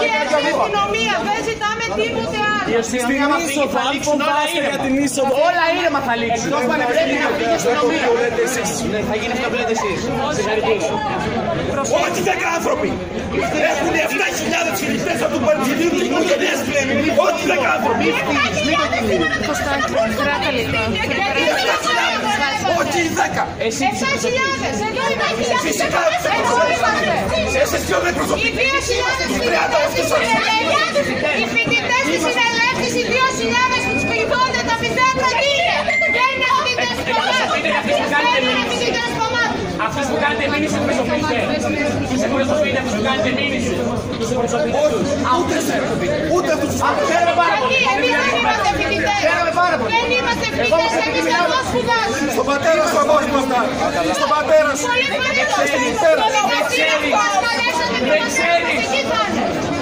η αστυνομία, δεν ζητάμε τίποτε άλλο. Η αστυνομία μας θα λήξουν όλα ήρεμα θα λήξουν. Πρέπει να φύγει η αστυνομία. Θα γίνει αυτό που λέτε εσείς. Συγχαρητήρια. Όχι 10 άνθρωποι. Έχουν 7.000 συλληφθές από το Πανεπιστήμιο της Οικογένειας Κλέμη. Όχι 10 άνθρωποι. Όχι 10. 7.000. Εδώ υπάρχει Φυσικά εσείς ποιος δεν προσωπείτε. οι φοιτητές της συνελεύσης, οι 2.000 που τους κρυβώνται τα μηδέα πρωτήρια. Δεν είναι φοιτητές κομμάτων. Αυτούς που κάνετε μήνυση τους προσωπείτε. Τους εκπροσωπείτε, αυτούς που κάνετε μήνυση. Τους εκπροσωπείτε. Ούτε αυτούς τους Γιατί εμείς δεν είμαστε φοιτητές. Δεν είμαστε φοιτητές, εμείς εδώ σπουδάζουμε. στον πατέρα σου αγόρι αυτά. Στον πατέρα σου. Πολύ πολύ. Δεν ξέρει.